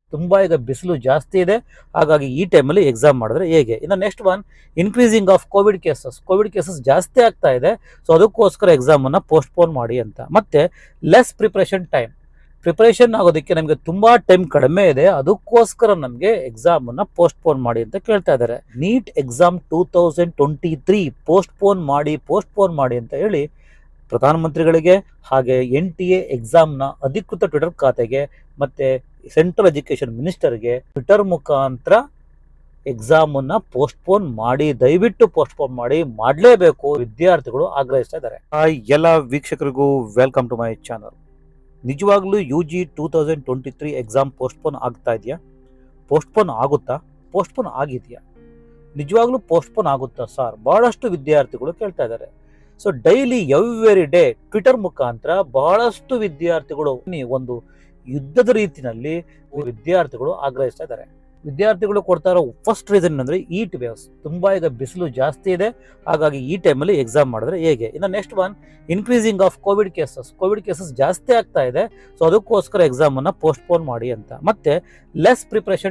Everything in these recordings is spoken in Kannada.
ತುಂಬಾ ಈಗ ಬಿಸಿಲು ಜಾಸ್ತಿ ಇದೆ, ಹಾಗಾಗಿ ಈ ಟೈಮಲ್ಲಿ ಎಕ್ಸಾಮ್ ಮಾಡಿದ್ರೆ ಹೇಗೆ. ಇನ್ನು next one, increasing of Covid cases ಜಾಸ್ತಿ ಆಗ್ತಾ ಇದೆ, ಸೊ ಅದಕ್ಕೋಸ್ಕರ ಎಕ್ಸಾಮನ್ನು ಪೋಸ್ಟ್ಪೋನ್ ಮಾಡಿ ಅಂತ. ಮತ್ತೆ ಲೆಸ್ ಪ್ರಿಪರೇಷನ್ ಆಗೋದಕ್ಕೆ ನಮಗೆ ತುಂಬಾ ಟೈಮ್ ಕಡಿಮೆ ಇದೆ, ಅದಕ್ಕೋಸ್ಕರ ನಮಗೆ ಎಕ್ಸಾಮನ್ನು ಪೋಸ್ಟ್ಪೋನ್ ಮಾಡಿ ಅಂತ ಕೇಳ್ತಾ ಇದ್ದಾರೆ. ನೀಟ್ ಎಕ್ಸಾಮ್ 2023 ಪೋಸ್ಟ್ಪೋನ್ ಮಾಡಿ ಅಂತ ಹೇಳಿ ಪ್ರಧಾನಮಂತ್ರಿಗಳಿಗೆ ಹಾಗೆ NTA ಎಕ್ಸಾಮ್ನ ಅಧಿಕೃತ ಟ್ವಿಟರ್ ಖಾತೆಗೆ ಮತ್ತೆ ಸೆಂಟ್ರಲ್ ಎಜುಕೇಶನ್ ಮಿನಿಸ್ಟರ್ಗೆ ಟ್ವಿಟರ್ ಮುಖಾಂತರ ಎಕ್ಸಾಮನ್ನು ಪೋಸ್ಟ್ಪೋನ್ ಮಾಡಿ, ದಯವಿಟ್ಟು ಪೋಸ್ಟ್ಪೋನ್ ಮಾಡಲೇಬೇಕು ವಿದ್ಯಾರ್ಥಿಗಳು ಆಗ್ರಹಿಸ್ತಾ ಇದ್ದಾರೆ. ಎಲ್ಲ ವೀಕ್ಷಕರಿಗೂ ವೆಲ್ಕಮ್ ಟು ಮೈ ಚಾನಲ್. ನಿಜವಾಗ್ಲೂ UG 2023 ಎಕ್ಸಾಮ್ ಪೋಸ್ಟ್ಪೋನ್ ಆಗ್ತಾ ಇದೆಯಾ? ಪೋಸ್ಟ್ಪೋನ್ ಆಗುತ್ತಾ? ಪೋಸ್ಟ್ಪೋನ್ ಆಗಿದೆಯಾ? ನಿಜವಾಗ್ಲೂ ಪೋಸ್ಟ್ಪೋನ್ ಆಗುತ್ತಾ ಸರ್? ಬಹಳಷ್ಟು ವಿದ್ಯಾರ್ಥಿಗಳು ಕೇಳ್ತಾ ಇದ್ದಾರೆ. So daily every day Twitter ಮುಖಾಂತರ ಬಹಳಷ್ಟು ವಿದ್ಯಾರ್ಥಿಗಳು ಒಂದು ಯುದ್ಧದ ರೀತಿಯಲ್ಲಿ ವಿದ್ಯಾರ್ಥಿಗಳು ಆಗ್ರಹಿಸ್ತಾ ಇದ್ದಾರೆ. ವಿದ್ಯಾರ್ಥಿಗಳು ಕೊಡ್ತಾ ಇರೋ ಫಸ್ಟ್ ರೀಸನ್ ಅಂದ್ರೆ ಈಟ್ ವೇವ್ಸ್. ತುಂಬಾ ಈಗ ಬಿಸಿಲು ಜಾಸ್ತಿ ಇದೆ, ಹಾಗಾಗಿ ಈ ಟೈಮಲ್ಲಿ ಎಕ್ಸಾಮ್ ಮಾಡಿದ್ರೆ ಹೇಗೆ. ಇನ್ನು next one, increasing of Covid cases ಜಾಸ್ತಿ ಆಗ್ತಾ ಇದೆ, ಸೊ ಅದಕ್ಕೋಸ್ಕರ ಎಕ್ಸಾಮ್ ಅನ್ನ ಪೋಸ್ಟ್ಪೋನ್ ಮಾಡಿ ಅಂತ. ಮತ್ತೆ ಲೆಸ್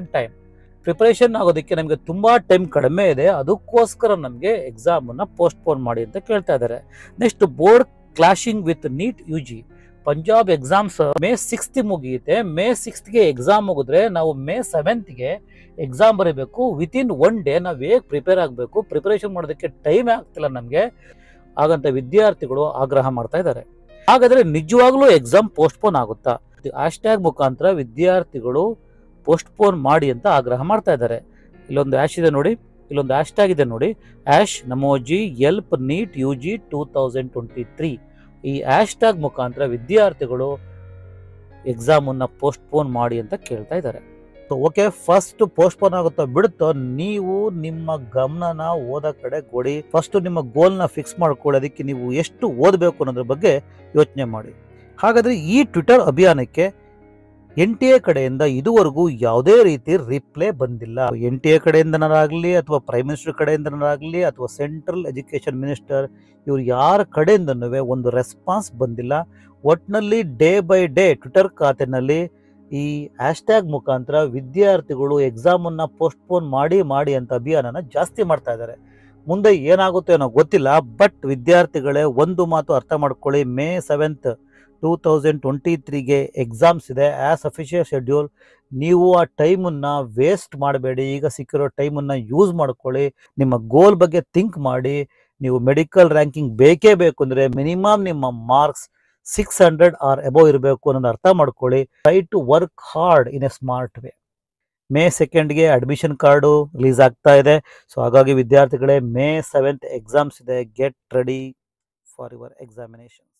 ಪ್ರಿಪರೇಷನ್ ಆಗೋದಕ್ಕೆ ನಮಗೆ ತುಂಬಾ ಟೈಮ್ ಕಡಿಮೆ ಇದೆ, ಅದಕ್ಕೋಸ್ಕರ ನಮಗೆ ಎಕ್ಸಾಮ್ ಅನ್ನ ಪೋಸ್ಟ್ಪೋನ್ ಮಾಡಿ ಅಂತ ಕೇಳ್ತಾ ಇದ್ದಾರೆ. Next, board clashing with NEET UG. Punjab exams May 6 ಮುಗಿಯುತ್ತೆ. May 6ಗೆ ಎಕ್ಸಾಮ್ ಮುಗಿದ್ರೆ ನಾವು May 7ಗೆ ಎಕ್ಸಾಮ್ ಬರೀಬೇಕು. ವಿತಿನ್ 1 ಡೇ ನಾವು ಹೇಗೆ ಪ್ರಿಪೇರ್ ಆಗಬೇಕು, ಪ್ರಿಪರೇಷನ್ ಮಾಡೋದಕ್ಕೆ ಟೈಮ್ ಆಗ್ತಿಲ್ಲ ನಮಗೆ, ಹಾಗಂತ ವಿದ್ಯಾರ್ಥಿಗಳು ಆಗ್ರಹ ಮಾಡ್ತಾ ಇದ್ದಾರೆ. ಹಾಗಾದ್ರೆ ನಿಜವಾಗ್ಲೂ ಎಕ್ಸಾಮ್ ಪೋಸ್ಟ್ಪೋನ್ ಆಗುತ್ತಾ? ಹ್ಯಾಶ್ಟ್ಯಾಗ್ ಮುಖಾಂತರ ವಿದ್ಯಾರ್ಥಿಗಳು ಪೋಸ್ಟ್ಪೋನ್ ಮಾಡಿ ಅಂತ ಆಗ್ರಹ ಮಾಡ್ತಾ ಇದ್ದಾರೆ. ಇಲ್ಲೊಂದು ಇಲ್ಲೊಂದು ಹ್ಯಾಶ್ಟ್ಯಾಗ್ ಇದೆ ನೋಡಿ, #ನಮೋಜಿ ಎಲ್ಪ್ ನೀಟ್ UG 2023. ಈ ಹ್ಯಾಶ್ಟ್ಯಾಗ್ ಮುಖಾಂತರ ವಿದ್ಯಾರ್ಥಿಗಳು ಎಕ್ಸಾಮ್ ಅನ್ನ ಪೋಸ್ಟ್ಪೋನ್ ಮಾಡಿ ಅಂತ ಕೇಳ್ತಾ ಇದ್ದಾರೆ. ಓಕೆ, ಫಸ್ಟ್ ಪೋಸ್ಟ್ಪೋನ್ ಆಗುತ್ತಾ ಬಿಡುತ್ತೋ, ನೀವು ನಿಮ್ಮ ಗಮನನ ಓದೋ ಕಡೆ ಕೊಡಿ. ಫಸ್ಟ್ ನಿಮ್ಮ ಗೋಲ್ನ ಫಿಕ್ಸ್ ಮಾಡ್ಕೊಳ್ಳೋದಕ್ಕೆ ನೀವು ಎಷ್ಟು ಓದಬೇಕು ಅನ್ನೋದ್ರ ಬಗ್ಗೆ ಯೋಚನೆ ಮಾಡಿ. ಹಾಗಾದ್ರೆ ಈ ಟ್ವಿಟರ್ ಅಭಿಯಾನಕ್ಕೆ NTA ಕಡೆಯಿಂದ ಇದುವರೆಗೂ ಯಾವುದೇ ರೀತಿ ರಿಪ್ಲೈ ಬಂದಿಲ್ಲ. NTA ಕಡೆಯಿಂದನಾಗಲಿ ಅಥವಾ ಪ್ರೈಮ್ ಮಿನಿಸ್ಟರ್ ಕಡೆಯಿಂದನಾಗಲಿ ಅಥವಾ ಸೆಂಟ್ರಲ್ ಎಜುಕೇಶನ್ ಮಿನಿಸ್ಟರ್, ಇವ್ರು ಯಾರ ಕಡೆಯಿಂದನೂ ಒಂದು ರೆಸ್ಪಾನ್ಸ್ ಬಂದಿಲ್ಲ. ಒಟ್ಟಿನಲ್ಲಿ ಡೇ ಬೈ ಡೇ ಟ್ವಿಟರ್ ಖಾತೆನಲ್ಲಿ ಈ ಹ್ಯಾಶ್ಟ್ಯಾಗ್ ಮುಖಾಂತರ ವಿದ್ಯಾರ್ಥಿಗಳು ಎಕ್ಸಾಮ್ ಅನ್ನ ಪೋಸ್ಟ್ಪೋನ್ ಮಾಡಿ ಅಂತ ಅಭಿಯಾನನ ಜಾಸ್ತಿ ಮಾಡ್ತಾ ಇದ್ದಾರೆ. ಮುಂದೆ ಏನಾಗುತ್ತೆ ಅನ್ನೋ ಗೊತ್ತಿಲ್ಲ, ಬಟ್ ವಿದ್ಯಾರ್ಥಿಗಳೇ ಒಂದು ಮಾತು ಅರ್ಥ ಮಾಡ್ಕೊಳ್ಳಿ, May 7 2023ಗೆ ಎಕ್ಸಾಮ್ಸ್ ಇದೆ ಆಸ್ ಅಫಿಷಿಯಲ್ ಶೆಡ್ಯೂಲ್. ನೀವು ಆ ಟೈಮನ್ನ ವೇಸ್ಟ್ ಮಾಡಬೇಡಿ, ಈಗ ಸಿಕ್ಕಿರೋ ಟೈಮನ್ನ ಯೂಸ್ ಮಾಡ್ಕೊಳ್ಳಿ. ನಿಮ್ಮ ಗೋಲ್ ಬಗ್ಗೆ ಥಿಂಕ್ ಮಾಡಿ. ನೀವು ಮೆಡಿಕಲ್ ರ್ಯಾಂಕಿಂಗ್ ಬೇಕೇ ಬೇಕು ಅಂದರೆ ಮಿನಿಮಮ್ ನಿಮ್ಮ ಮಾರ್ಕ್ಸ್ 600 ಆರ್ ಅಬೌವ್ ಇರಬೇಕು ಅನ್ನೋದು ಅರ್ಥ ಮಾಡ್ಕೊಳ್ಳಿ. Try to work hard in a smart way. May 2ಗೆ ಅಡ್ಮಿಷನ್ ಕಾರ್ಡು ರಿಲೀಸ್ ಆಗ್ತಾ ಇದೆ. ಸೊ ಹಾಗಾಗಿ ವಿದ್ಯಾರ್ಥಿಗಳೇ, May 7 ಎಕ್ಸಾಮ್ಸ್ ಇದೆ. Get ready for your examination.